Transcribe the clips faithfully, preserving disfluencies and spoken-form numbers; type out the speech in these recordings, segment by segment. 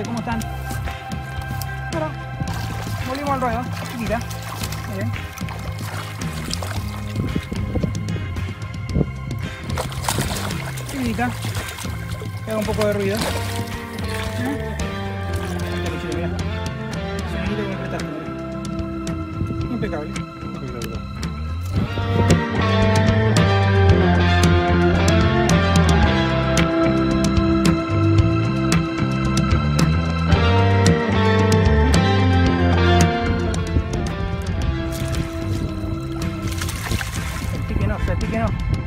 gente, ¿cómo están? Bueno, volvimos al ruedo, chiquita. Muy bien. Chiquita. Haga un poco de ruido. ¿Eh? Sonidito que apretaste. Impecable. Sentí que no, sentí que no.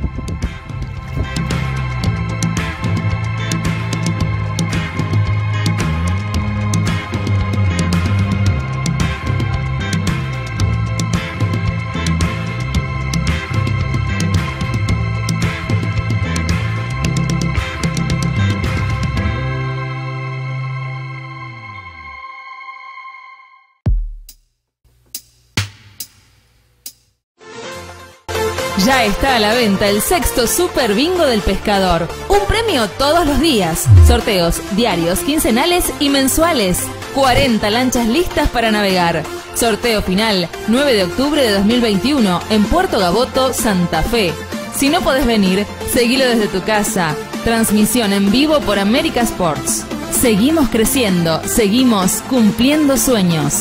Ya está a la venta el sexto Super Bingo del Pescador. Un premio todos los días. Sorteos diarios, quincenales y mensuales. cuarenta lanchas listas para navegar. Sorteo final nueve de octubre de dos mil veintiuno en Puerto Gaboto, Santa Fe. Si no podés venir, seguilo desde tu casa. Transmisión en vivo por América Sports. Seguimos creciendo, seguimos cumpliendo sueños.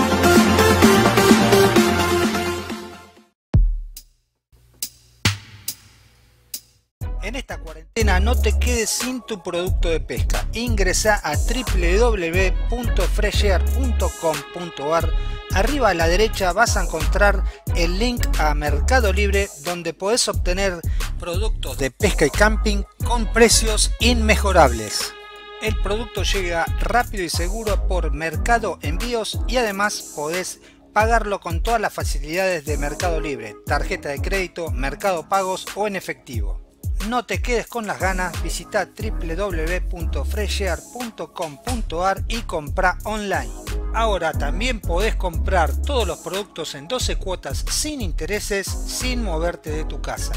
En esta cuarentena no te quedes sin tu producto de pesca. Ingresa a w w w punto fresher punto com punto a r. Arriba a la derecha vas a encontrar el link a Mercado Libre, donde podés obtener productos de pesca y camping con precios inmejorables. El producto llega rápido y seguro por Mercado Envíos y además podés pagarlo con todas las facilidades de Mercado Libre, tarjeta de crédito, Mercado Pagos o en efectivo. No te quedes con las ganas, visita w w w punto fresher punto com punto a r y compra online. Ahora también podés comprar todos los productos en doce cuotas sin intereses, sin moverte de tu casa.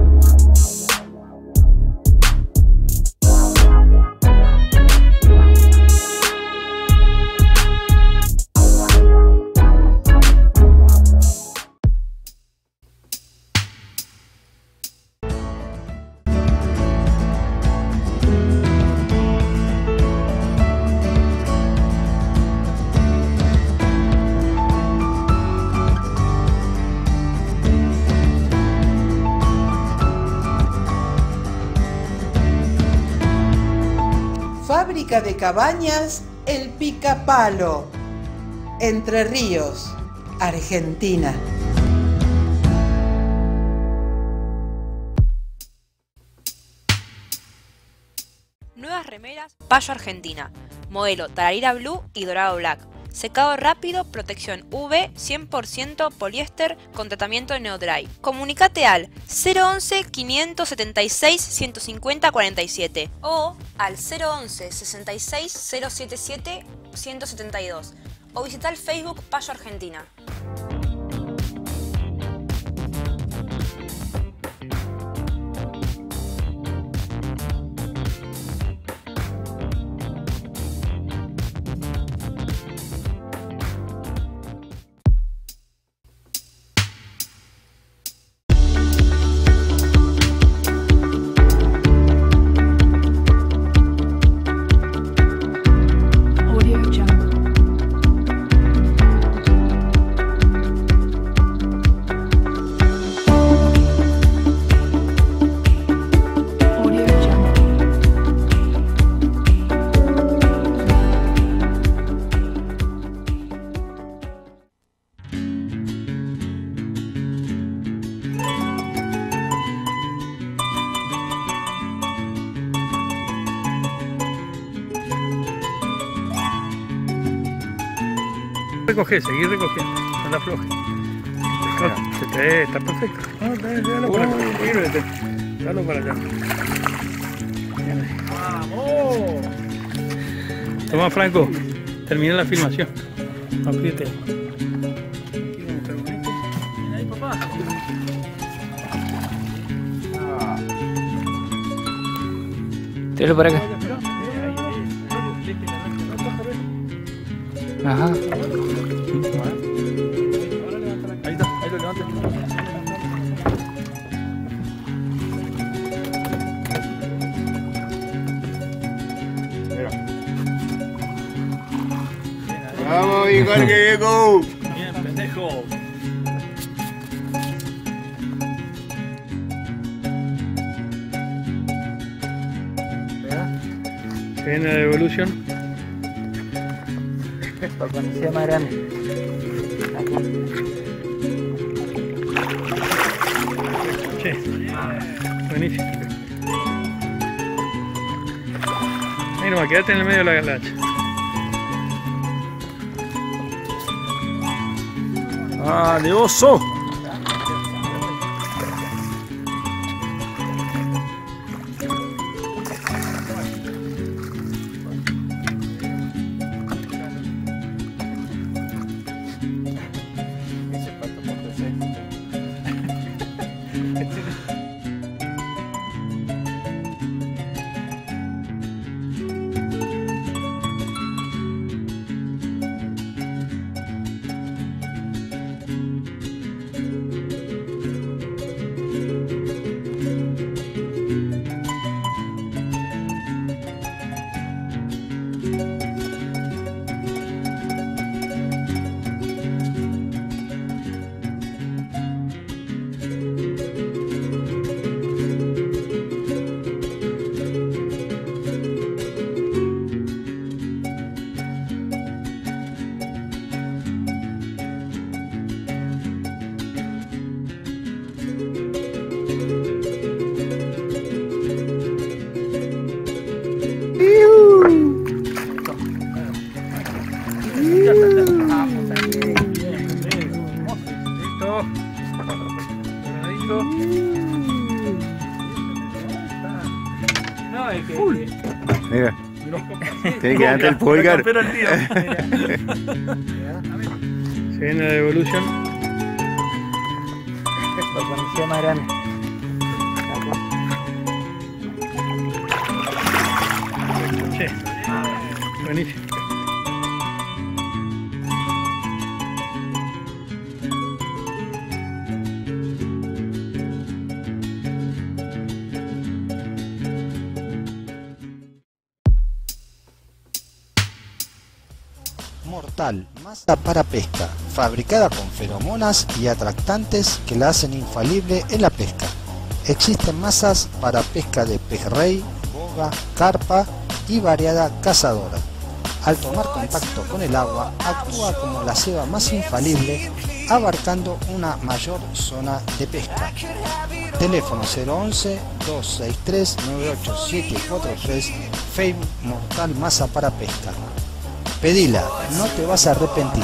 Fábrica de cabañas El Picapalo, Entre Ríos, Argentina. Nuevas remeras Payo Argentina, modelo Tararira Blue y Dorado Black. Secado rápido, protección U V, cien por ciento poliéster con tratamiento Neodry. Comunicate al cero once, quinientos setenta y seis, ciento cincuenta, cuarenta y siete o al cero once, sesenta y seis, cero setenta y siete, ciento setenta y dos o visita el Facebook Payo Argentina. Recoge, seguir recogiendo, no la afloje. No, se te ve, está perfecto. No, déjalo para acá, sírvete. Dalo para acá. ¡Vamos! Toma, Franco, termina la filmación. Apriete. Ven ahí, papá. Tíralo para acá. Ajá. Ahí está, ahí lo levanta. Vamos, hijo de viejo. Bien, pendejo. Se viene la Evolution. Para cuando sea más grande. Che, buenísimo. Ahí nomás, quédate en el medio de la galacha. ¡Ah, de oso! No, es que... Mira, tiene que darte el pulgar. Se viene la Evolution. Para cuando sea más grande. Che, buenísimo. Mortal, masa para pesca, fabricada con feromonas y atractantes que la hacen infalible en la pesca. Existen masas para pesca de pejerrey, boga, carpa y variada cazadora. Al tomar contacto con el agua, actúa como la ceba más infalible, abarcando una mayor zona de pesca. Teléfono cero once, dos seis tres, nueve ocho siete cuatro tres, Facebook Mortal Masa para Pesca. Pedila, no te vas a arrepentir.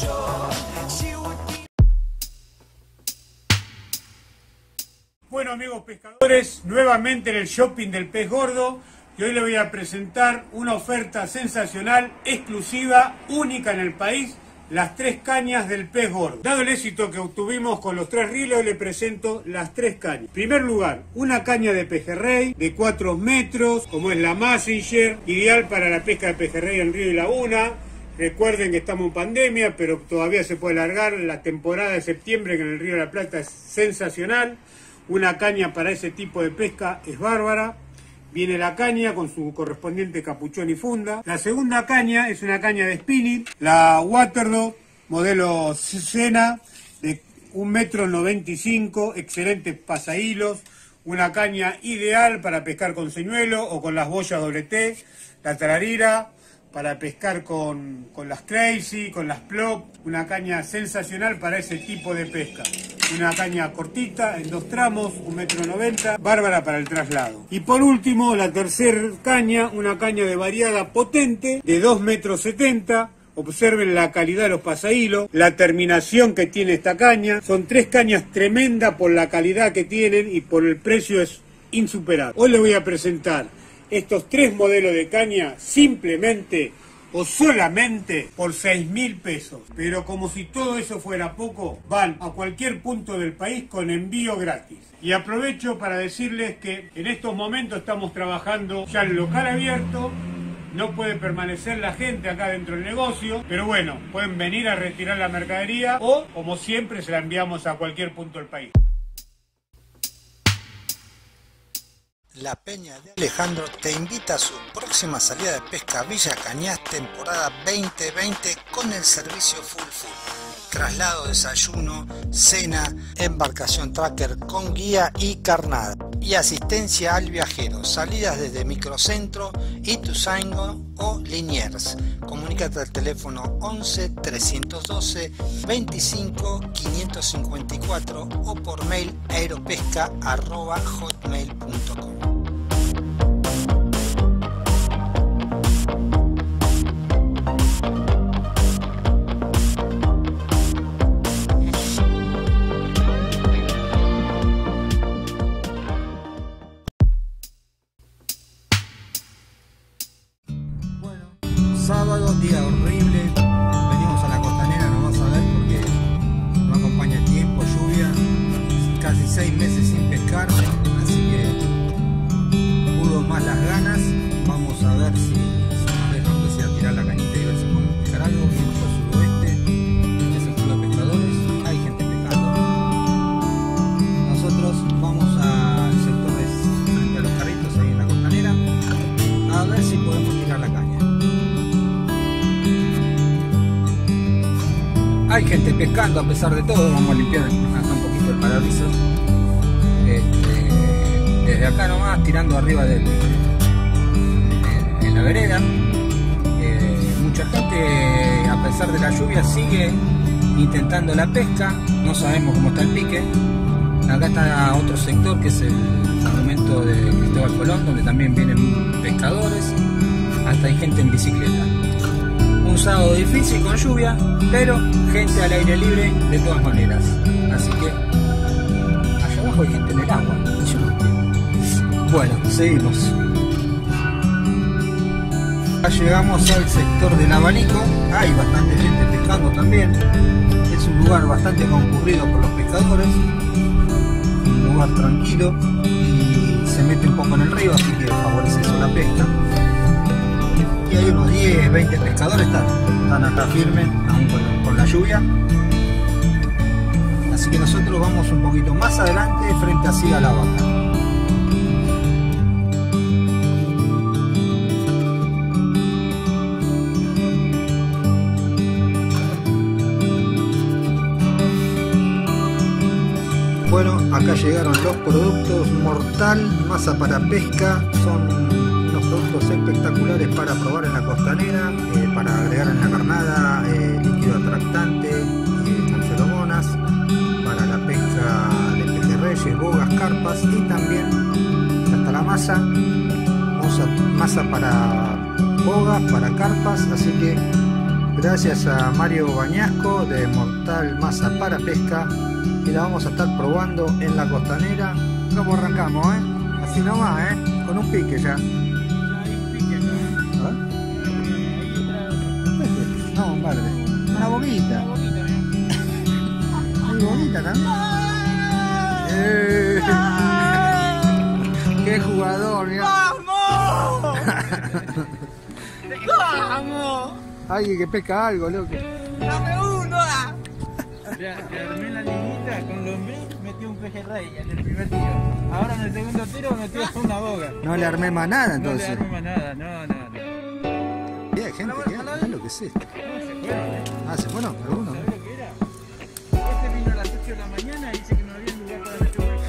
Bueno, amigos pescadores, nuevamente en el shopping del pez gordo, y hoy les voy a presentar una oferta sensacional, exclusiva, única en el país, las tres cañas del pez gordo. Dado el éxito que obtuvimos con los tres rilos, les presento las tres cañas. En primer lugar, una caña de pejerrey de cuatro metros, como es la Messenger, ideal para la pesca de pejerrey en río y laguna. Recuerden que estamos en pandemia, pero todavía se puede alargar. La temporada de septiembre, que en el río de la Plata es sensacional. Una caña para ese tipo de pesca es bárbara. Viene la caña con su correspondiente capuchón y funda. La segunda caña es una caña de spinning, la Waterdog, modelo Sena, de un metro noventa y cinco, excelentes pasahilos, una caña ideal para pescar con señuelo o con las boyas doble T, la Tararira, para pescar con, con las Crazy, con las Plop, una caña sensacional para ese tipo de pesca. Una caña cortita, en dos tramos, un metro noventa, bárbara para el traslado. Y por último, la tercera caña, una caña de variada potente, de dos metros setenta. Observen la calidad de los pasahilos, la terminación que tiene esta caña. Son tres cañas tremendas por la calidad que tienen y por el precio es insuperable. Hoy les voy a presentar estos tres modelos de caña simplemente o solamente por seis mil pesos. Pero como si todo eso fuera poco, van a cualquier punto del país con envío gratis. Y aprovecho para decirles que en estos momentos estamos trabajando ya en local abierto no puede permanecer la gente acá dentro del negocio, pero bueno, pueden venir a retirar la mercadería o, como siempre, se la enviamos a cualquier punto del país. La Peña de Alejandro te invita a su próxima salida de pesca Villa Cañas, temporada veinte veinte, con el servicio full full. Traslado, desayuno, cena, embarcación tracker con guía y carnada. Y asistencia al viajero. Salidas desde Microcentro, Ituzaingó o Liniers. Comunícate al teléfono once, trescientos doce, veinticinco, quinientos cincuenta y cuatro o por mail aeropesca arroba hotmail punto com. Sábado, día horrible, venimos a la costanera, no vas a ver porque no acompaña el tiempo, lluvia, casi seis meses sin pescar, así que pudo más las ganas. Vamos a ver si, si nos dejan empezar a tirar la cañita y ver si podemos pescar algo. Vimos al suroeste, este es el club de pescadores, hay gente pescando. Nosotros vamos al sector de frente a los carritos ahí en la costanera a ver si podemos tirar la caña. Hay gente pescando a pesar de todo. Vamos a limpiar acá un poquito el parabrisas. Este, desde acá nomás, tirando arriba del, en, en la vereda. Eh, mucha gente, a pesar de la lluvia, sigue intentando la pesca. No sabemos cómo está el pique. Acá está otro sector que es el monumento de Cristóbal Colón, donde también vienen pescadores. Hasta hay gente en bicicleta. Un sábado difícil con lluvia, pero gente al aire libre de todas maneras. Así que allá abajo hay gente en el agua. Yo no entiendo. Bueno, seguimos. Ya llegamos al sector del abanico. Hay bastante gente pescando también. Es un lugar bastante concurrido por los pescadores. Un lugar tranquilo y se mete un poco en el río, así que favorece eso la pesca. Y hay unos diez, veinte pescadores, están, están acá firmes, aún con, con la lluvia. Así que nosotros vamos un poquito más adelante, frente así a la vaca. Bueno, acá llegaron los productos Mortal, masa para pesca, son productos espectaculares para probar en la costanera, eh, para agregar en la carnada, eh, líquido atractante, eh, con feromonas, para la pesca de pejerreyes, bogas, carpas y también hasta la masa, masa, masa para bogas, para carpas. Así que gracias a Mario Bañasco de Mortal Masa para Pesca, y la vamos a estar probando en la costanera. Como arrancamos, ¿eh? Así nomás, ¿eh? Con un pique ya. No, un verde. Una boquita. Muy bonita también. ¡Eh! ¡Qué jugador! Mirá. ¡Vamos! ¡Vamos! Alguien que pesca algo, loco. ¡Dame uno! Ya, armé la liguita con lombriz, metí un pejerrey en el primer tiro. Ahora en el segundo tiro metí una boga. No le armé más nada entonces. No le armé más nada, no, no, no. Y hay gente que habla, lo que es esto. Ah, ¿se fueron? ¿Alguno? ¿Sabés lo que era? Este vino a las ocho de la mañana y dice que no había lugar para la lluvia.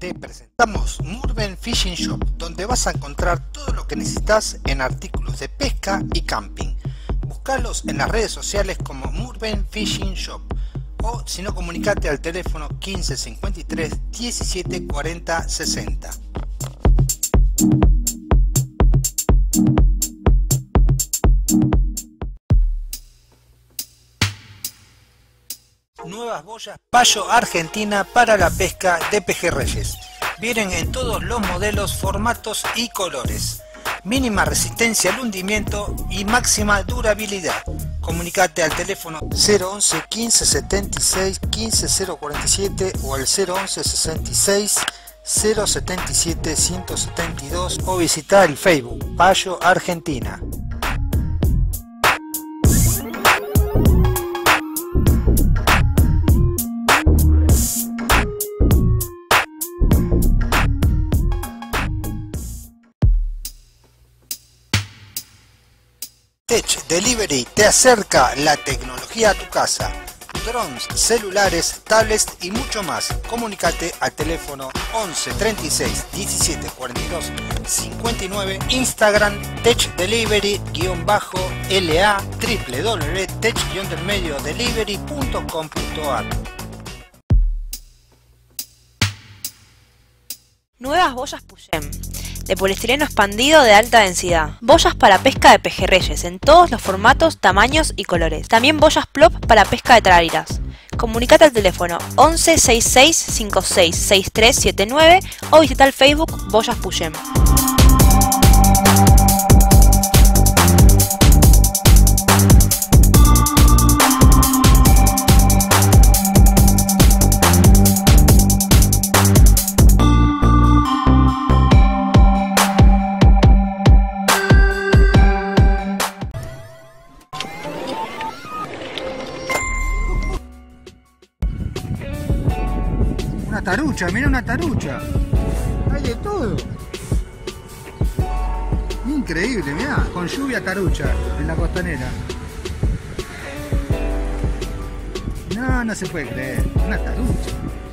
te presentamos Murven Fishing Shop, donde vas a encontrar todo lo que necesitas en artículos de pesca y camping. Buscalos en las redes sociales como Murven Fishing Shop, o si no, comunicate al teléfono quince cincuenta y tres diecisiete cuarenta sesenta. Nuevas boyas Payo Argentina para la pesca de pejerreyes. Vienen en todos los modelos, formatos y colores. Mínima resistencia al hundimiento y máxima durabilidad. Comunicate al teléfono cero once quince setenta y seis quince cero cuarenta y siete o al cero once sesenta y seis cero setenta y siete ciento setenta y dos o visita el Facebook Payo Argentina. Tech Delivery te acerca la tecnología a tu casa. Drones, celulares, tablets y mucho más. Comunicate al teléfono once treinta y seis diecisiete cuarenta y dos cincuenta y nueve. Instagram Tech Delivery guión bajo la w w w punto tech guión del medio delivery punto com punto a r. Nuevas boyas Puyem, de poliestireno expandido de alta densidad. Boyas para pesca de pejerreyes en todos los formatos, tamaños y colores. También boyas plop para pesca de tarariras. Comunicate al teléfono once sesenta y seis cincuenta y seis sesenta y tres setenta y nueve o visita el Facebook Boyas Puyem. Una tarucha, mira una tarucha. Hay de todo. Increíble, mira, con lluvia tarucha en la costanera. No, no se puede creer. Una tarucha.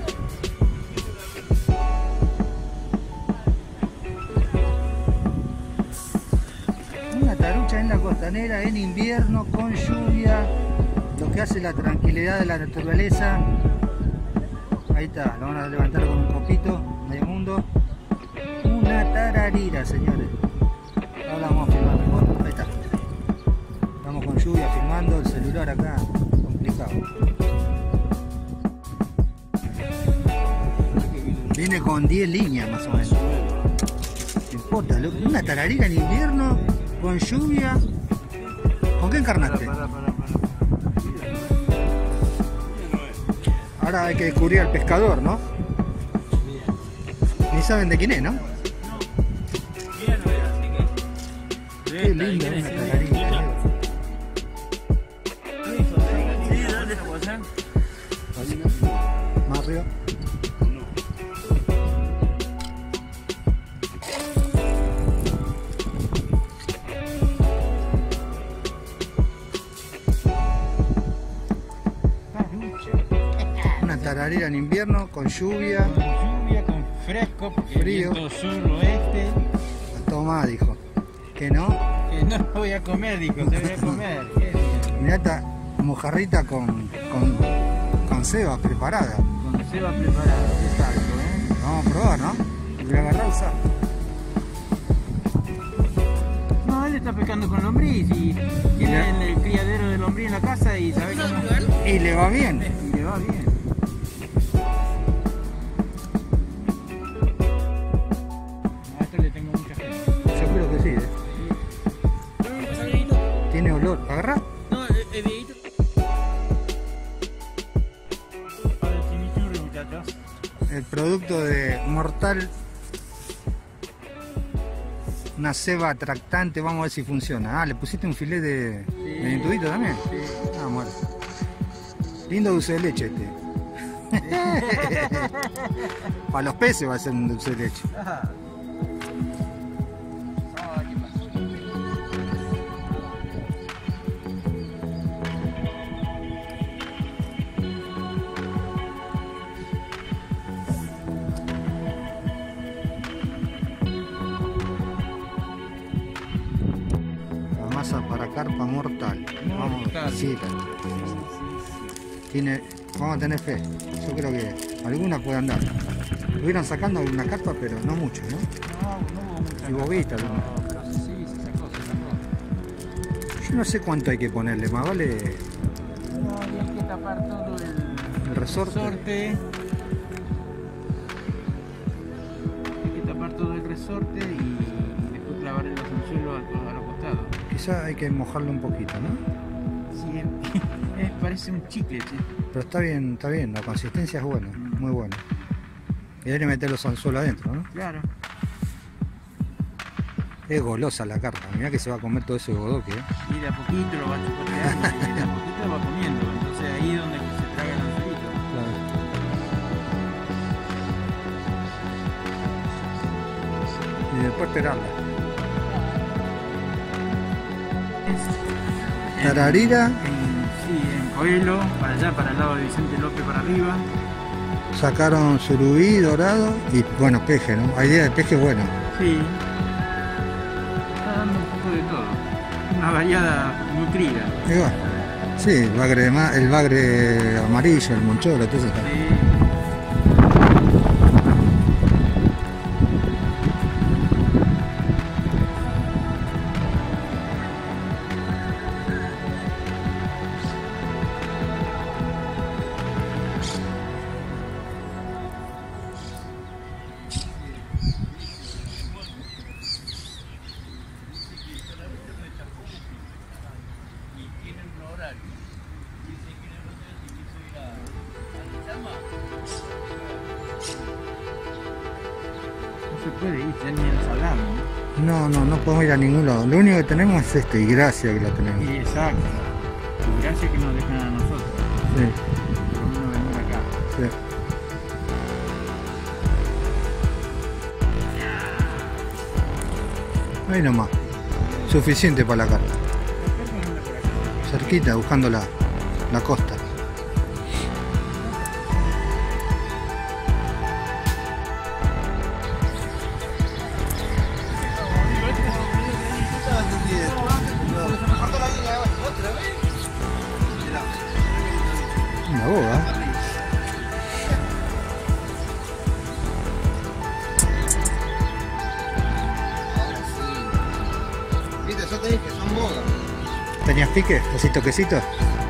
Una tarucha en la costanera en invierno con lluvia. Lo que hace la tranquilidad de la naturaleza. Ahí está, lo van a levantar con un copito de mundo. Una tararira, señores. Ahora vamos a filmar mejor. Ahí está. Estamos con lluvia filmando, el celular acá, complicado. Viene con diez líneas más o menos. No importa, una tararira en invierno, con lluvia. ¿Con qué encarnaste? Para, para, para, para. Ahora hay que descubrir al pescador, ¿no? Ni saben de quién es, ¿no? Qué lindo, una tararira. Más arriba. Tararira en invierno, con lluvia. Con lluvia, con fresco, porque frío. Viento sur oeste. Toma, dijo. ¿Que no? Que no voy a comer, dijo, te voy a comer. Mirá esta mojarrita con, con, con ceba preparada. Con ceba preparada, exacto, ¿eh? Vamos a probar, ¿no? Voy a agarrar usar. No, él está pescando con lombriz y tiene el, el criadero de lombriz en la casa y sabe cómo. Y le va bien. Y le va bien. Tiene olor, ¿agarra? No, es viejito. Para el chimichurri, muchachos. El producto de Mortal. Una ceba atractante, vamos a ver si funciona. Ah, le pusiste un filet de, sí. de entudito también. Sí. Ah, bueno. Lindo dulce de leche este. Para los peces va a ser un dulce de leche. Ajá. masa para carpa mortal. Vamos, Mortal. sí, tiene, vamos a tener fe. Yo creo que algunas pueden andar. Estuvieron sacando alguna carpa, pero no mucho, ¿no? No, no hubo mucha. Y bobita, no, ¿no? pero sí, sí, se sacó, se sacó. Yo no sé cuánto hay que ponerle, más vale No, y hay que tapar todo el, el resorte. resorte. Hay que tapar todo el resorte y después clavar los anzuelos a, a los costados. Quizá hay que mojarlo un poquito, ¿no? Sí, es, es- parece un chicle, che. Pero está bien, está bien, la consistencia es buena, muy buena. Y hay que meter los anzuelos adentro, ¿no? Claro. Es golosa la carpa, mirá que se va a comer todo ese bodoque, ¿eh? Y de a poquito lo va chupoteando y de a poquito lo va comiendo. Entonces ahí es donde se traga el anzuelito. Y después esperarla. Es- Tararira. En, sí, en Coelho, para allá, para el lado de Vicente López para arriba. Sacaron surubí, dorado y bueno, peje, ¿no? Hay idea de peje bueno. Sí. Está dando un poco de todo. Una variada nutrida. Y bueno, sí, el bagre, de ma- el bagre amarillo, el moncholo, todo eso está. Sí. No se puede ir ya ni al salado. No, no, no podemos ir a ningún lado. Lo único que tenemos es esto y gracias que la tenemos. Y exacto. Y gracias que nos dejan a nosotros. Sí, Por no venir acá. sí. Ahí nomás. Suficiente para la carpa. Cerquita, buscando la, la costa. Una boga. Viste, yo te dije, son bodas. ¿Tenías pique? ¿Así toquecito?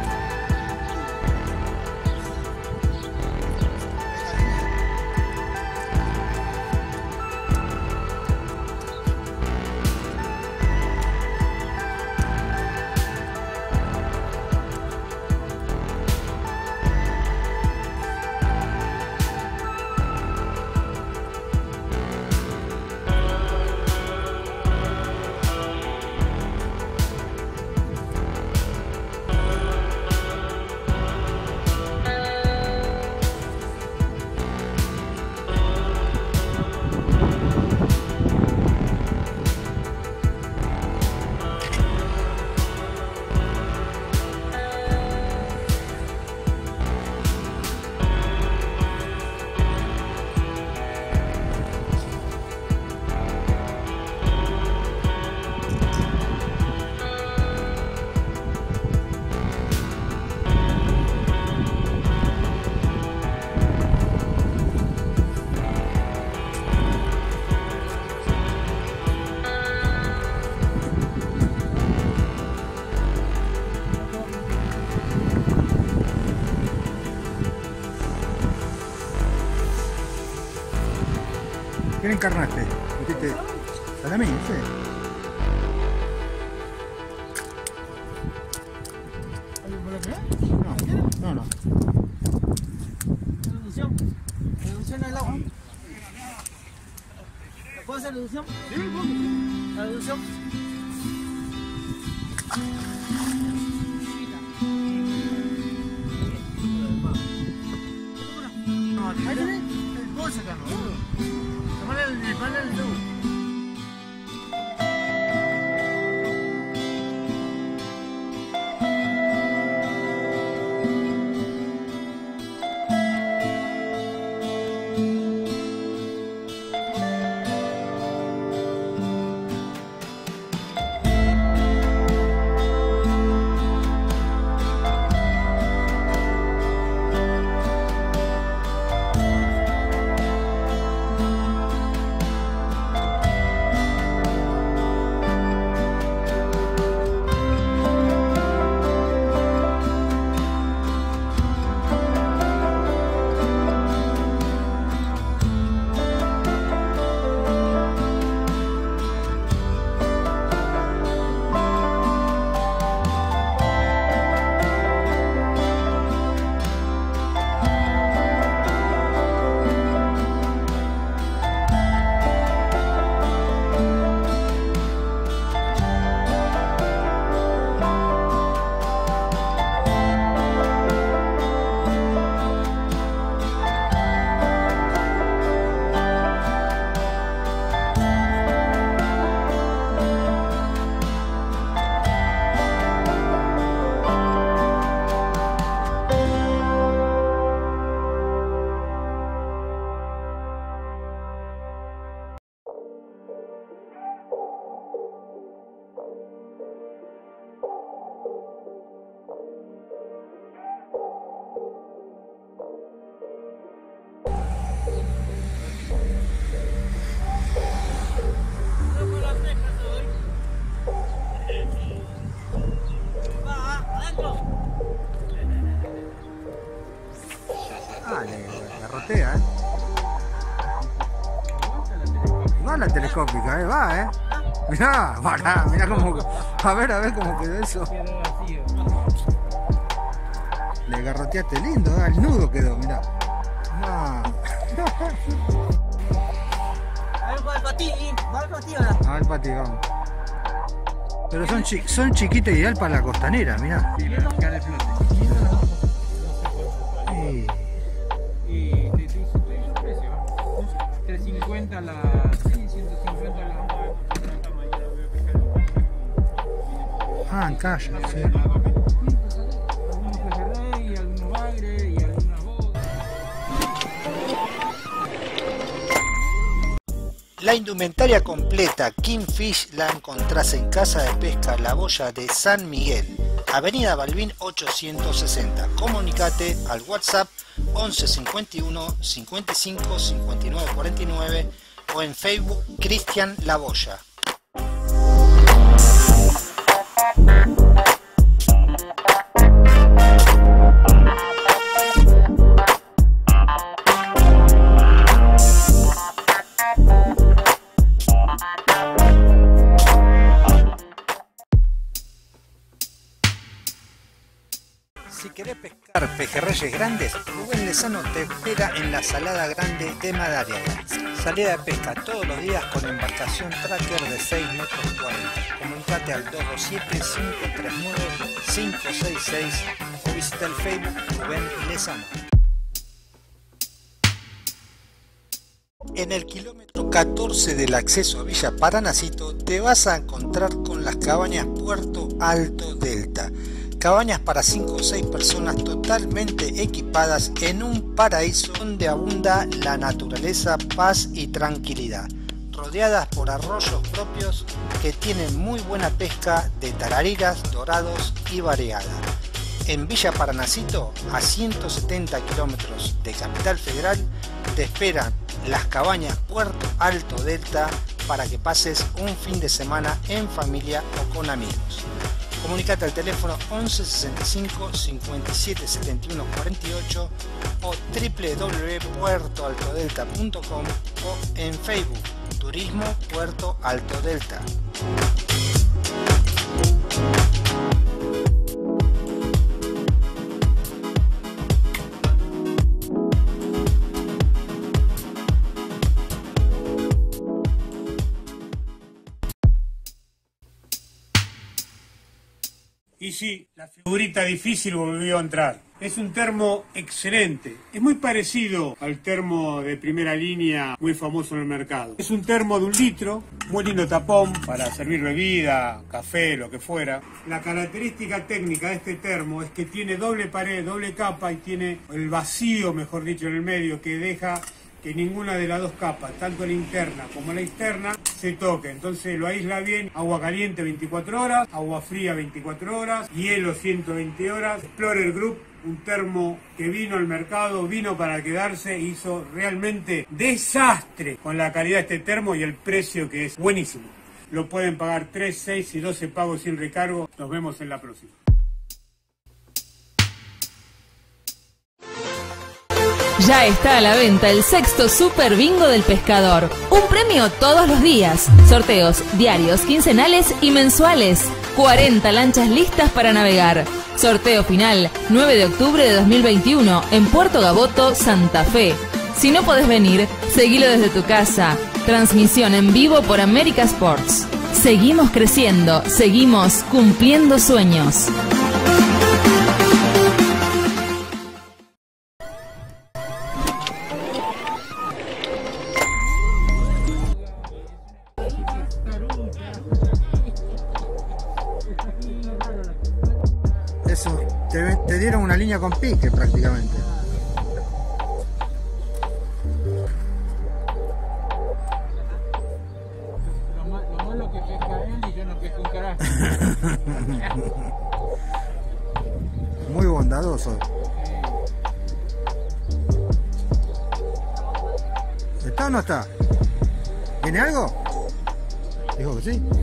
¿Qué le encarnaste? ¿Metiste salamín? Sí. No, no, no. Reducción. Reducción al agua. ¿Puedo hacer reducción? Sí, la reducción. Ahí tenés el bolso acá, ¿no? Tomale el, el panel del tubo. Va la telescópica, eh, va, eh. Mirá, pará, mirá cómo. A ver, a ver cómo quedó eso. Le garroteaste lindo, ¿eh? El nudo quedó, mirá. No. A ver, va el patín, va el patín ahora. A ver, Pati, vamos. Pero son, chi son chiquitos, ideal para la costanera, mirá. Sí, para que de flote. Sí. Y te, te, te hizo precio, trescientos cincuenta la... Sí, ciento cincuenta la... Ah, en calle, sí. Algunos pejerrey, algunos bagre y algunas bodas. La indumentaria completa Kingfish la encontrás en Casa de Pesca La Boya de San Miguel, Avenida Balbín ochocientos sesenta. Comunicate al WhatsApp once cincuenta y uno cincuenta y cinco cincuenta y nueve cuarenta y nueve o en Facebook Cristian La Boya. Si querés pescar pejerreyes grandes, Rubén Lezano te espera en la Salada Grande de Madariaga. Salida de pesca todos los días con embarcación tracker de seis metros cuarenta. Comunicate al dos dos siete, cinco tres nueve, cinco seis seis o visita el Facebook Rubén Lezano. En el kilómetro catorce del acceso a Villa Paranacito te vas a encontrar con las cabañas Puerto Alto Delta. Cabañas para cinco o seis personas totalmente equipadas en un paraíso donde abunda la naturaleza, paz y tranquilidad, rodeadas por arroyos propios que tienen muy buena pesca de tarariras, dorados y variada. En Villa Paranacito, a ciento setenta kilómetros de Capital Federal, te esperan las cabañas Puerto Alto Delta para que pases un fin de semana en familia o con amigos. Comunicate al teléfono once sesenta y cinco cincuenta y siete setenta y uno cuarenta y ocho o w w w punto puerto alto delta punto com o en Facebook Turismo Puerto Alto Delta. Y sí, la figurita difícil volvió a entrar. Es un termo excelente. Es muy parecido al termo de primera línea muy famoso en el mercado. Es un termo de un litro, muy lindo tapón para servir bebida, café, lo que fuera. La característica técnica de este termo es que tiene doble pared, doble capa y tiene el vacío, mejor dicho, en el medio que deja que ninguna de las dos capas, tanto la interna como la externa, se toque. Entonces lo aísla bien, agua caliente veinticuatro horas, agua fría veinticuatro horas, hielo ciento veinte horas. Explorer Group, un termo que vino al mercado, vino para quedarse, hizo realmente desastre con la calidad de este termo y el precio que es buenísimo. Lo pueden pagar tres, seis y doce pagos sin recargo. Nos vemos en la próxima. Ya está a la venta el sexto Super Bingo del Pescador. Un premio todos los días. Sorteos diarios, quincenales y mensuales. cuarenta lanchas listas para navegar. Sorteo final nueve de octubre de dos mil veintiuno en Puerto Gaboto, Santa Fe. Si no podés venir, seguilo desde tu casa. Transmisión en vivo por América Sports. Seguimos creciendo, seguimos cumpliendo sueños. Eso, te, te dieron una línea con pique prácticamente. Lo, ma lo malo que pesca él y yo no pesco un carajo. Muy bondadoso. ¿Está o no está? ¿Tiene algo? Dijo que sí.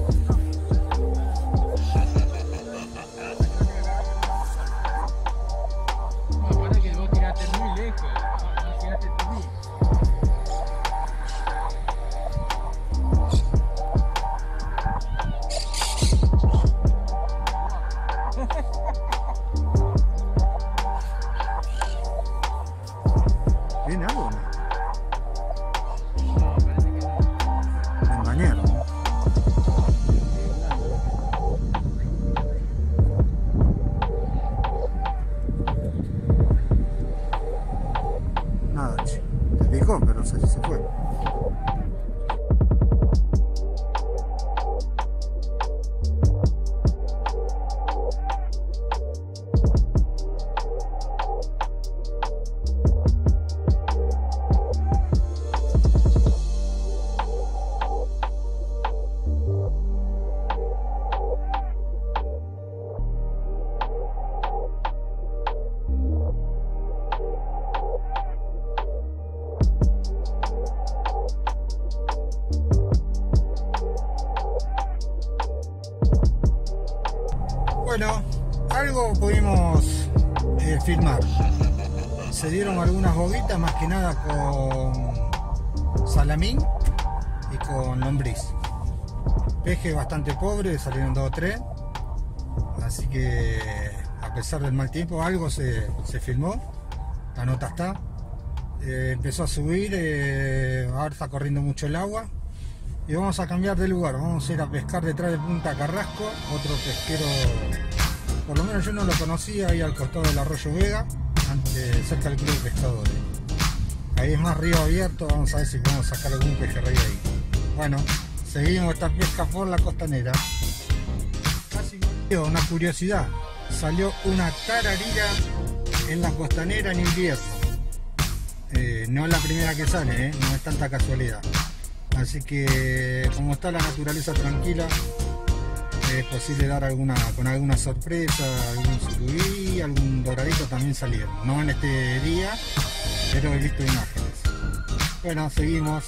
Bueno, algo pudimos eh, filmar. Se dieron algunas bobitas, más que nada con salamín y con lombriz. Peje bastante pobre, salieron dos o tres. Así que a pesar del mal tiempo, algo se, se filmó. La nota está. Eh, empezó a subir, eh, ahora está corriendo mucho el agua. Y vamos a cambiar de lugar, vamos a ir a pescar detrás de Punta Carrasco, otro pesquero, por lo menos yo no lo conocía, ahí al costado del Arroyo Vega, antes, cerca del Club de Pescadores. Ahí es más río abierto, vamos a ver si podemos sacar algún pejerrey ahí. Bueno, seguimos esta pesca por la costanera. Casi una curiosidad, salió una tararira en la costanera en invierno. Eh, no es la primera que sale, eh, no es tanta casualidad. Así que como está la naturaleza tranquila, es posible dar alguna con alguna sorpresa, algún surubí, algún doradito también salieron. No en este día, pero he visto imágenes. Bueno, seguimos.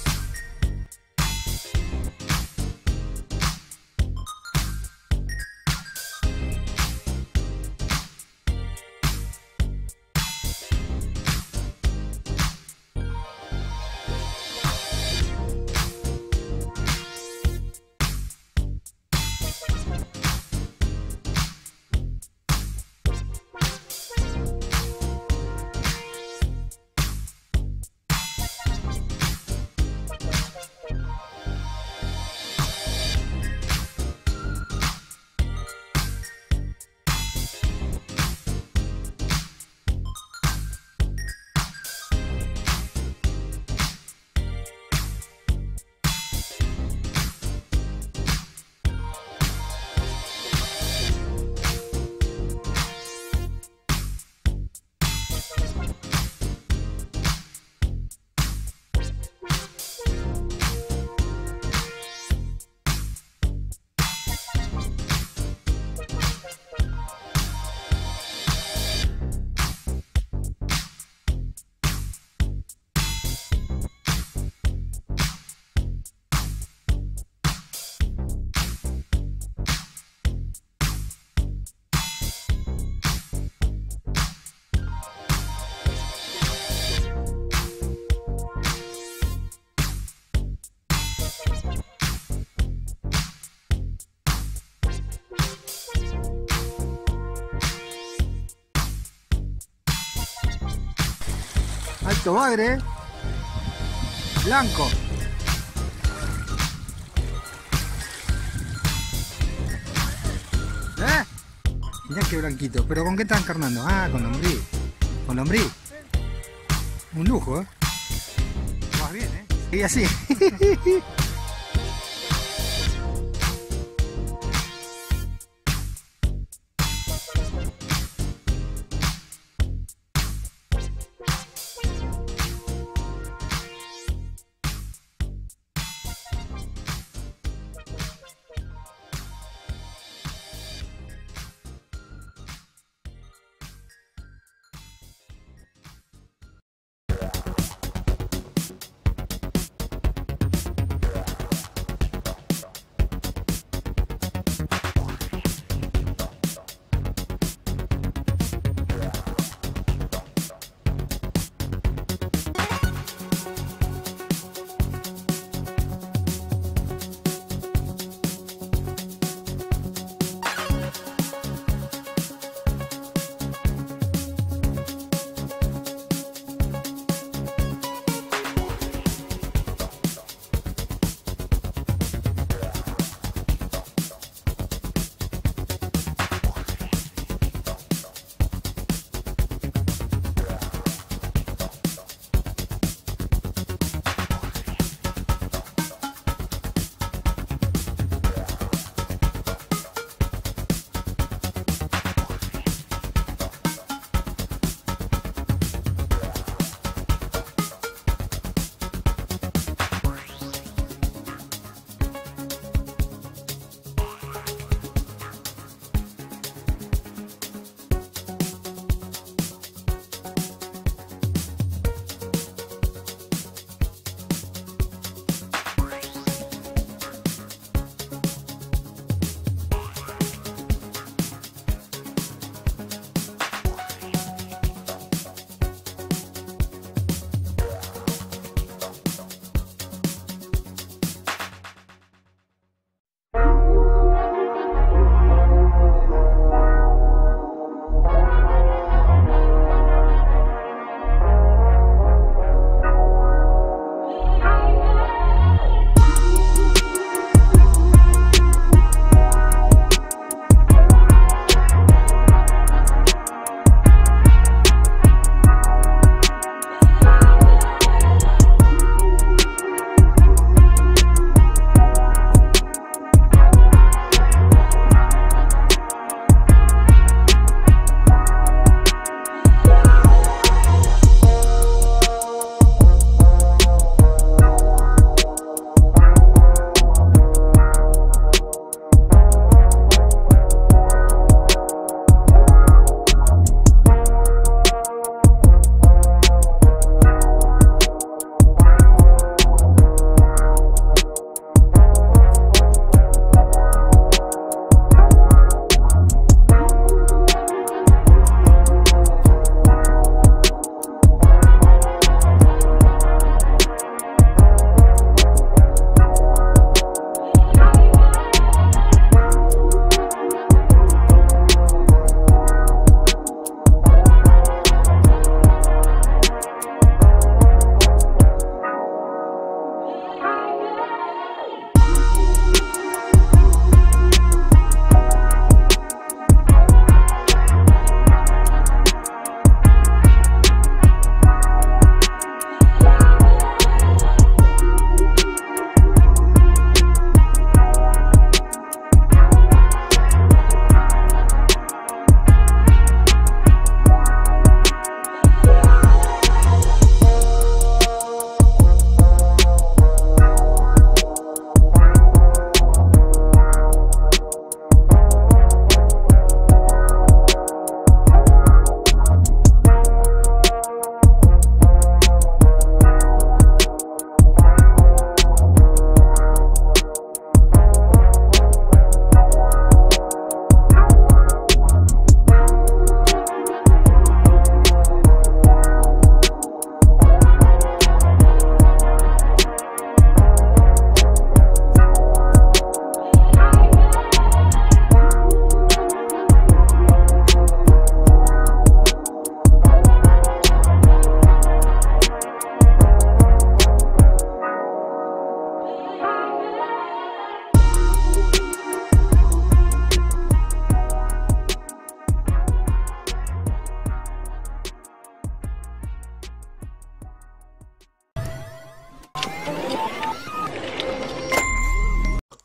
Alto bagre, blanco. ¿Eh? Mirá qué blanquito. ¿Pero con qué están carnando? Ah, con lombriz. Con lombriz. Un lujo, ¿eh? Vas bien, ¿eh? Y así.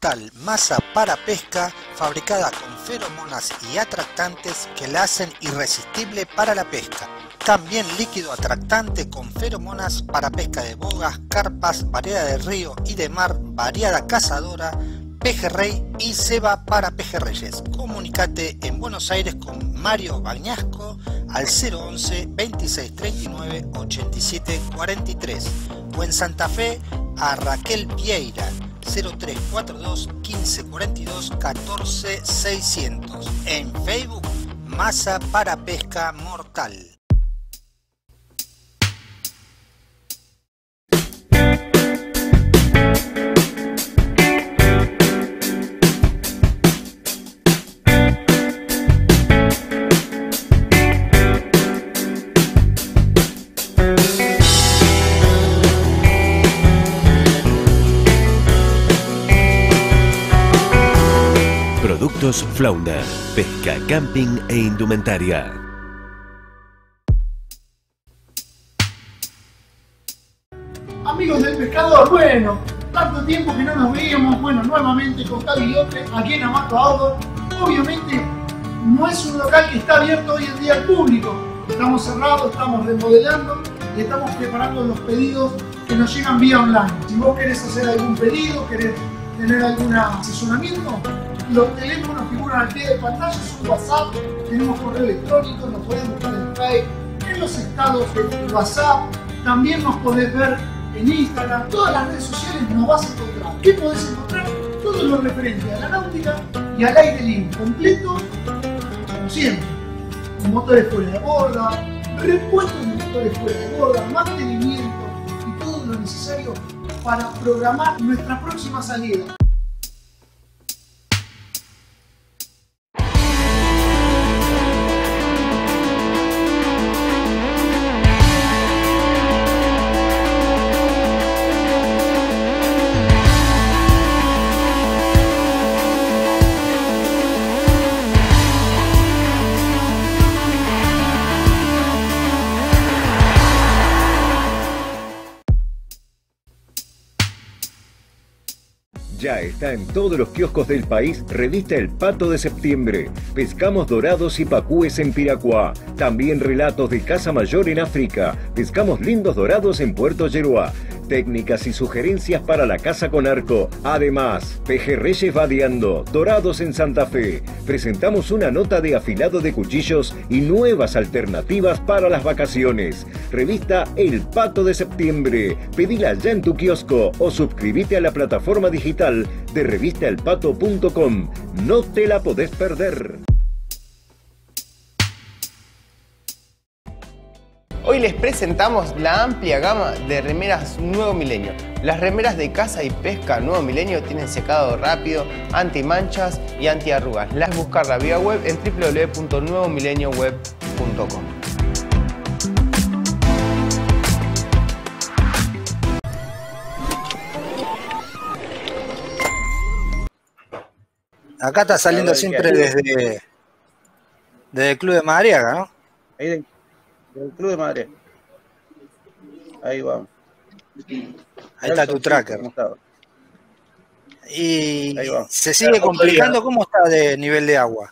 Mortal, masa para pesca fabricada con feromonas y atractantes que la hacen irresistible para la pesca. También líquido atractante con feromonas para pesca de bogas, carpas, variedad de río y de mar, variada cazadora, pejerrey y ceba para pejerreyes. Comunicate en Buenos Aires con Mario Bañasco al cero once, veintiséis treinta y nueve, ochenta y siete cuarenta y tres o en Santa Fe a Raquel Vieira cero tres cuatro dos, quince cuarenta y dos, catorce seiscientos. En Facebook, Masa para Pesca Mortal. Productos Flounder, pesca, camping e indumentaria. Amigos del pescador, bueno, tanto tiempo que no nos veíamos, bueno, nuevamente con Gaby López aquí en Amato Outdoor. Obviamente no es un local que está abierto hoy en día al público, estamos cerrados, estamos remodelando y estamos preparando los pedidos que nos llegan vía online. Si vos querés hacer algún pedido, querés tener algún asesoramiento, los teléfonos figuran al pie de pantalla, son WhatsApp, tenemos correo electrónico, nos podés buscar en Facebook, en los estados de WhatsApp, también nos podés ver en Instagram, todas las redes sociales nos vas a encontrar. ¿Qué podés encontrar? Todo lo referente a la náutica y al aire libre, completo, como siempre, con motores fuera de borda, repuestos de motores fuera de borda, mantenimiento y todo lo necesario para programar nuestra próxima salida. Ya está en todos los kioscos del país revista El Pato de Septiembre. Pescamos dorados y pacúes en Piracuá. También relatos de caza mayor en África. Pescamos lindos dorados en Puerto Yeruá. Técnicas y sugerencias para la caza con arco. Además, pejerreyes vadeando, dorados en Santa Fe. Presentamos una nota de afilado de cuchillos y nuevas alternativas para las vacaciones. Revista El Pato de Septiembre. Pedila ya en tu kiosco o suscríbete a la plataforma digital de revista el pato punto com. No te la podés perder. Hoy les presentamos la amplia gama de remeras Nuevo Milenio. Las remeras de caza y pesca Nuevo Milenio tienen secado rápido, anti-manchas y anti-arrugas. Las puedes buscar la vía web en w w w punto nuevo milenio web punto com. Acá está saliendo siempre desde, desde el Club de Madariaga, ¿no? Ahí de, del Club de Madariaga. Ahí vamos. Ahí está tu tracker. Y se sigue complicando. ¿Cómo está de nivel de agua?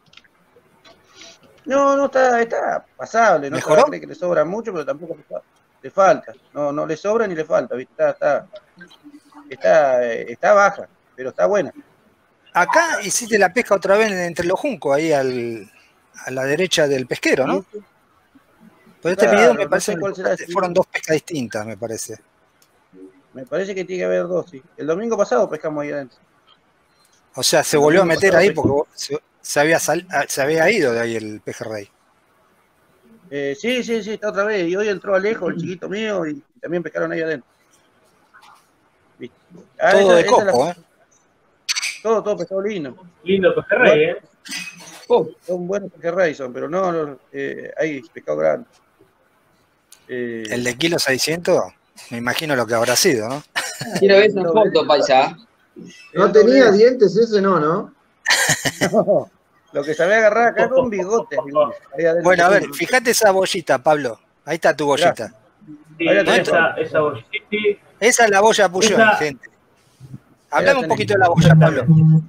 No, no está, está pasable. No ¿Mejoró? cree que le sobra mucho, pero tampoco le falta. No, no le sobra ni le falta. ¿Viste? Está, está, está, está baja, pero está buena. Acá hiciste la pesca otra vez entre los juncos, ahí al, a la derecha del pesquero, ¿no? Pero este Claro, video me no parece sé cuál que será, fueron dos pescas distintas, me parece. Me parece que tiene que haber dos, sí. El domingo pasado pescamos ahí adentro. O sea, se El volvió a domingo meter pasado ahí pescamos. porque se, se, había sal, se había ido de ahí el pejerrey. Eh, sí, sí, sí, está otra vez. Y hoy entró Alejo, el chiquito mío, y también pescaron ahí adentro. ¿Viste? Ah, Todo esa- de esa es la- coco, ¿eh? Todo, todo pescado lindo. Lindo pejerrey, ¿eh? Oh, son buenos pejerrey son, pero no, no, eh, hay pescado grande. Eh, El de kilo seiscientos, me imagino lo que habrá sido, ¿no? Quiero ver esa foto, paisa. No tenía dientes ese, no, ¿no? No, lo que sabía agarrar acá con bigotes. ahí adentro. Bueno, a ver, fíjate esa bollita, Pablo. Ahí está tu bollita. Sí, Ahí la tenés. esa, esa bollita. Esa es la boya Puyol, Esa- gente. Hablame un poquito de la boya, Pablo.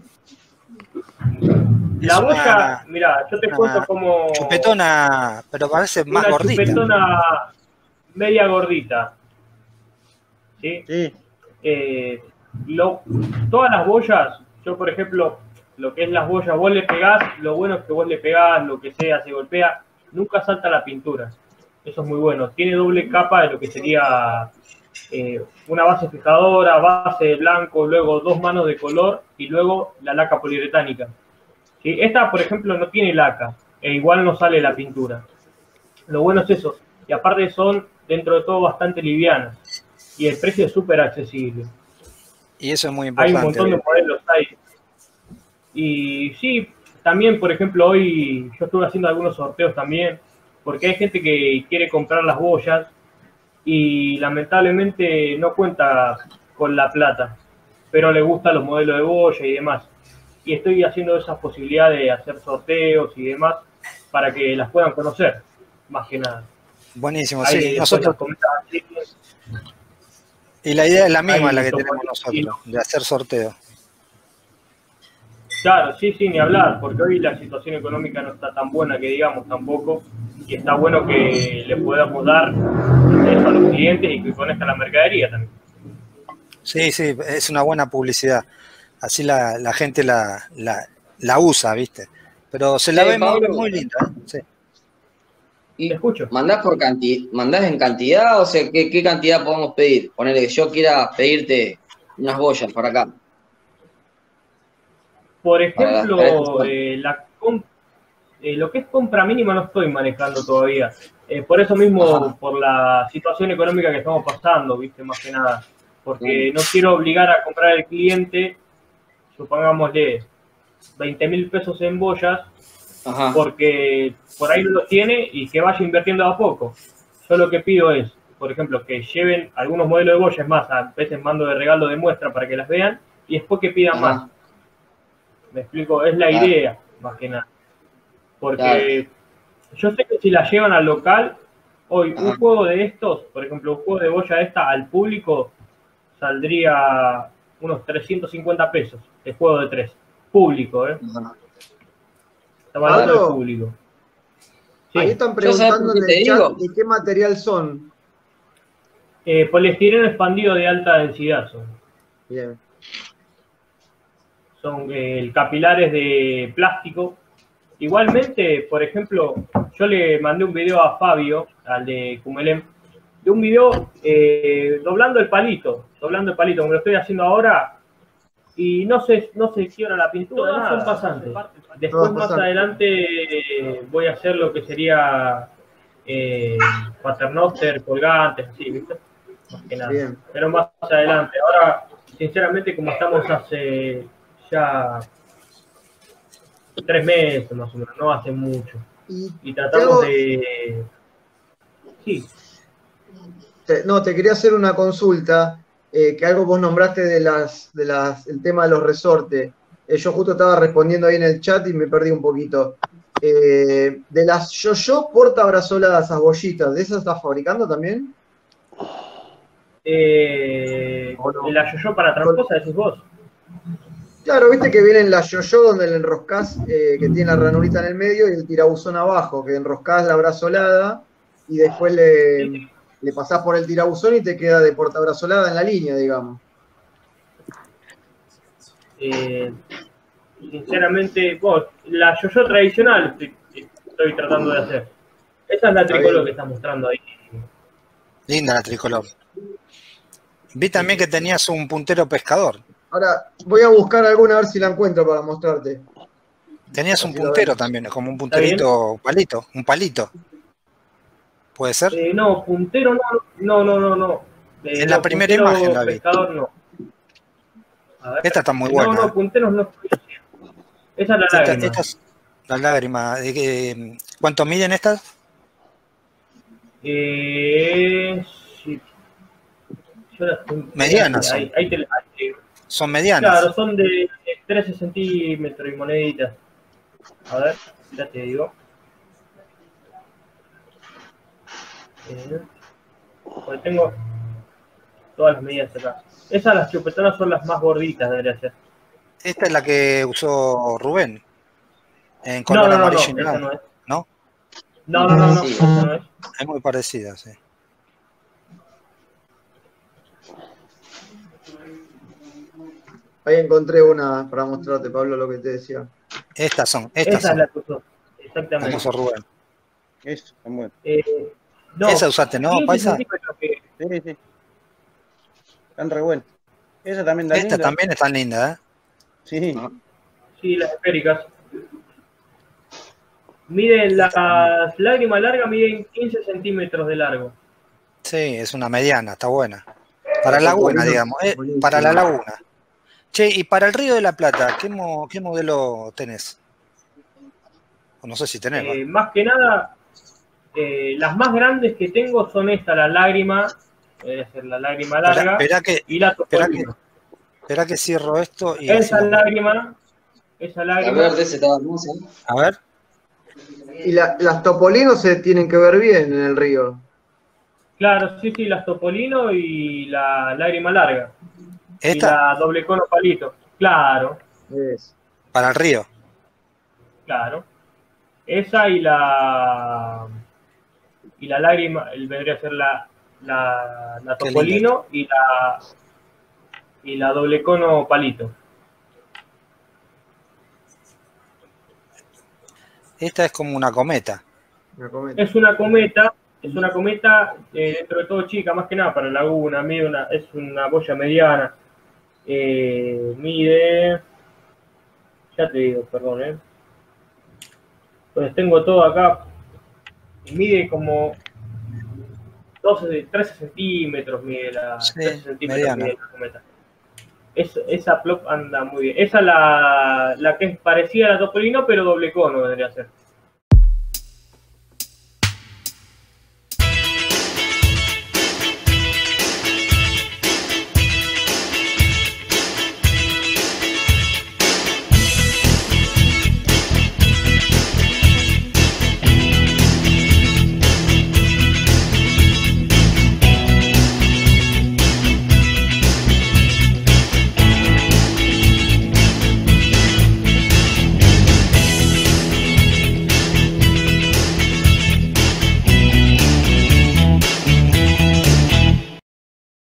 La Es boya, una- mira, yo te una cuento como Chupetona, pero parece más una gordita. chupetona media gordita. ¿Sí? Sí. Eh, lo- todas las boyas, yo por ejemplo, lo que es las boyas, vos le pegás, lo bueno es que vos le pegás, lo que sea, se golpea, nunca salta la pintura. Eso es muy bueno. Tiene doble capa de lo que sería eh, una base fijadora, base de blanco, luego dos manos de color y luego la laca poliuretánica. ¿Sí? Esta, por ejemplo, no tiene laca e igual no sale la pintura. Lo bueno es eso. Y aparte son, dentro de todo, bastante livianas. Y el precio es súper accesible. Y eso es muy Hay importante. un montón de modelos ahí. Y sí, también, por ejemplo, hoy yo estuve haciendo algunos sorteos también, porque hay gente que quiere comprar las boyas y lamentablemente no cuenta con la plata, pero le gustan los modelos de boya y demás. Y estoy haciendo esa posibilidad de hacer sorteos y demás para que las puedan conocer, más que nada. Buenísimo, Ahí sí. después Nosotros, las comentan así. y la idea es la misma Ahí la que somos- tenemos nosotros, de hacer sorteo. Claro, sí, sí, ni hablar, porque hoy la situación económica no está tan buena que digamos tampoco, y está bueno que le podamos dar eso a los clientes y que conozcan la mercadería también. Sí, sí, es una buena publicidad. Así la, la gente la, la, la usa, ¿viste? Pero se la Che, ve muy, Pablo. muy linda, ¿eh? Sí. Y Te escucho. ¿Mandás por cantidad, mandás en cantidad? O sea, ¿qué, qué cantidad podemos pedir? Ponele que yo quiera pedirte unas boyas por acá. Por Para las ejemplo, tres, eh, la com- eh, lo que es compra mínima no estoy manejando todavía. Eh, por eso mismo, Ajá. por la situación económica que estamos pasando, viste, más que nada. Porque no quiero obligar a comprar al cliente, supongámosle, veinte mil pesos en boyas, Ajá. porque por ahí no lo tiene y que vaya invirtiendo a poco. Yo lo que pido es, por ejemplo, que lleven algunos modelos de boyas más, a veces mando de regalo de muestra para que las vean, y después que pidan Ajá. más. Me explico, es la Claro. idea, más que nada. Porque yo sé que si la llevan al local, hoy un Ajá. juego de estos, por ejemplo, un juego de boya esta al público saldría unos trescientos cincuenta pesos, el juego de tres. Público, ¿eh? Ajá. Estamos hablando Pablo, del público. Sí. Ahí están Yo, ¿sabes preguntando por en qué te el chat digo? de qué material son. Eh, poliestireno expandido de alta densidad son. Bien. Son eh, capilares de plástico. Igualmente, por ejemplo, yo le mandé un video a Fabio, al de Cumelem, de un video eh, doblando el palito, doblando el palito, como lo estoy haciendo ahora, y no se, no se quiebra la pintura, Todas nada, son pasantes. Después Todas más pasantes. adelante eh, voy a hacer lo que sería eh, paternoster, colgantes, así, ¿viste? Más que nada. Bien. Pero más adelante. Ahora, sinceramente, como estamos hace ya tres meses más o menos, no hace mucho. Y Y tratamos hago- de... Sí, Te- no, te quería hacer una consulta, eh, que algo vos nombraste de las, de las, el tema de los resortes. Eh, yo justo estaba respondiendo ahí en el chat y me perdí un poquito. Eh, de las yo-yo portabrazoladas, esas bollitas, ¿de esas estás fabricando también? eh, ¿O no? la yo-yo para tramposa, decís vos. Claro, viste que vienen las yo-yo donde le enroscás, eh, que tiene la ranurita en el medio y el tirabuzón abajo, que enroscás la brazolada y después le, le pasás por el tirabuzón y te queda de portabrazolada en la línea, digamos. Eh, sinceramente, vos, la yo-yo tradicional estoy, estoy tratando de hacer. Esa es la tricolor bien. que estás mostrando ahí. Linda la tricolor. Vi también que tenías un puntero pescador. Ahora, voy a buscar alguna a ver si la encuentro para mostrarte. Tenías un Así lo puntero ves. también, como un punterito, palito, un palito. ¿Puede ser? Eh, no, puntero no, no, no, no, no. Eh, En la no, primera puntero imagen la vi. pescador no. A ver. Esta está muy No, buena. no, punteros no estoy haciendo. Esa es la Esta- lágrima. esta es la lágrima. ¿De qué- ¿Cuánto miden estas? Eh, sí. Yo las- Medianas Ahí, son. ahí te- ahí te- Son medianas. Claro, son de trece centímetros y moneditas. A ver, ya te digo. Eh, porque tengo todas las medidas acá. Esas, las chupetonas, son las más gorditas, debería ser. Esta es la que usó Rubén. En No, color no, no, no, amarillo y esa blanco. no es. ¿No? No, no, no, no, Sí. esa no es. Es muy parecida, sí. Ahí encontré una para mostrarte, Pablo, lo que te decía. Estas son, estas Esa son. es la que usó. Como Exactamente. usó Rubén. Eso, está bueno. Eh, no, Esa usaste, ¿no, quince Paisa? centímetros que- Sí, sí. Están re buenas. Esa también da Estas linda. también están lindas, ¿eh? Sí. Sí, las esféricas. Miden, las lágrimas largas miden quince centímetros de largo. Sí, es una mediana, está buena. Para Está laguna, bueno, digamos. eh, buenísimo. para la laguna. Che, y para el Río de la Plata, ¿qué, mo- qué modelo tenés? O no sé si tenés, Eh, más que nada, eh, las más grandes que tengo son estas, la lágrima, debe ser la lágrima Espera, larga, espera que, y la espera que, topolino. espera que cierro esto y Esa hacemos- lágrima, esa La lágrima, verde se estaba hermosa. A ver, Y la- las topolinos se tienen que ver bien en el río. claro, sí, sí, las topolino y la lágrima larga. Y ¿esta? la doble cono palito, claro, Es. Para el río. claro. Esa y la y la lágrima, el vendría a ser la, la, la Qué topolino y la y la doble cono palito. Esta es como una cometa. Una cometa. Es una cometa, es una cometa eh, dentro de todo chica, más que nada para laguna, mide una, es una boya mediana. Eh, mide, ya te digo, perdón, eh. Pues tengo todo acá. Mide como doce, trece centímetros, mide la, Sí, trece centímetros mediana. mide la cometa. Es, esa plop anda muy bien. Esa la, la que es parecida a la topolino, pero doble cono vendría a ser.